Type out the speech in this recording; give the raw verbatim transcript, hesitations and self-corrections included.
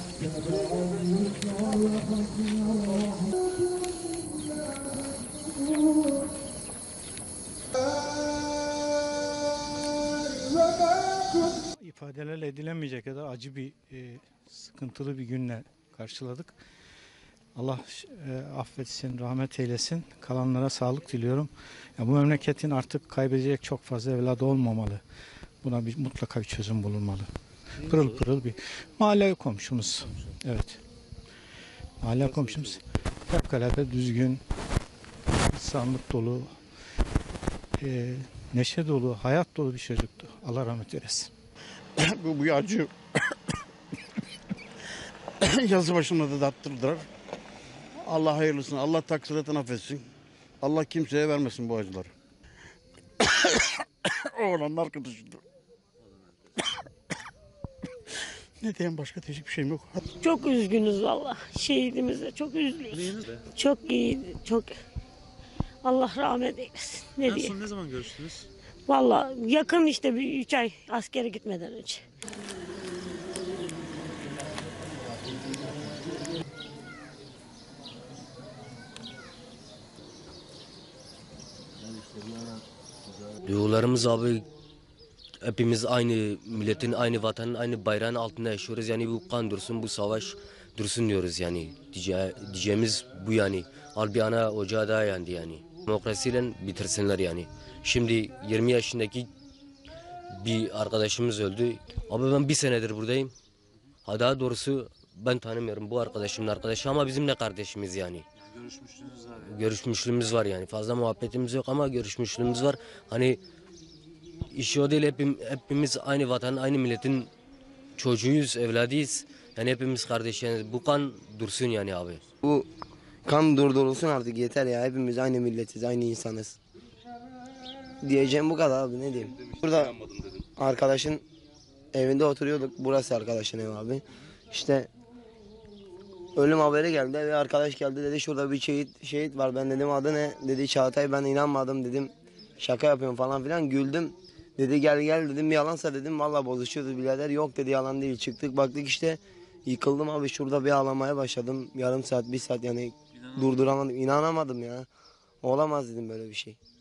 İfadelerle edilemeyecek kadar acı bir, e, sıkıntılı bir günle karşıladık. Allah e, affetsin, rahmet eylesin. Kalanlara sağlık diliyorum. Ya, bu memleketin artık kaybedecek çok fazla evladı olmamalı. Buna bir, mutlaka bir çözüm bulunmalı. Pırıl pırıl bir mahalle komşumuz. Evet. Mahalle komşumuz. Fevkalade düzgün, insanlık dolu, e, neşe dolu, hayat dolu bir çocuktu. Allah rahmet eylesin. bu, bu acı yazı başına da dattırdılar. Allah hayırlısını, Allah taksiratını affetsin. Allah kimseye vermesin bu acıları. Oğlanın arkadaşıydı. Ne diyeyim, başka değişik bir şeyim yok. Çok üzgünüz valla. Şehidimize çok üzülüyoruz. Çok iyiydi, çok. Allah rahmet eylesin. Ne En diyeyim? son ne zaman görüştünüz? Valla yakın işte bir üç ay askere gitmeden önce. Duygularımız abi, hepimiz aynı milletin, aynı vatanın, aynı bayrağın altında yaşıyoruz. Yani bu kan dursun, bu savaş dursun diyoruz yani. Diye, diyeceğimiz bu yani. Al bir ana ocağı daha yandı yani. Demokrasiyle bitirsinler yani. Şimdi yirmi yaşındaki bir arkadaşımız öldü. Abi ben bir senedir buradayım. Ha, daha doğrusu ben tanımıyorum bu arkadaşımın arkadaşı ama bizim de kardeşimiz yani. Görüşmüştünüz abi. Görüşmüşlüğümüz var yani. Fazla muhabbetimiz yok ama görüşmüşlüğümüz var. Hani işi o değil, hepim, hepimiz aynı vatanın, aynı milletin çocuğuyuz, evladıyız. Yani hepimiz kardeş yani. Bu kan dursun yani abi. Bu kan durdurulsun artık, yeter ya. Hepimiz aynı milletiz, aynı insanız. Diyeceğim bu kadar abi, ne diyeyim. Burada arkadaşın evinde oturuyorduk. Burası arkadaşın evi abi. İşte ölüm haberi geldi ve arkadaş geldi, dedi şurada bir şehit, şehit var. Ben dedim adı ne? Dedi Çağatay. Ben inanmadım, dedim şaka yapıyorum falan filan, güldüm. Dedi gel gel, dedim yalansa, dedim valla bozuşuyoruz birader. Yok dedi, yalan değil. Çıktık baktık işte, yıkıldım abi, şurada bir ağlamaya başladım. Yarım saat, bir saat yani durduramadım, inanamadım ya. Olamaz dedim böyle bir şey.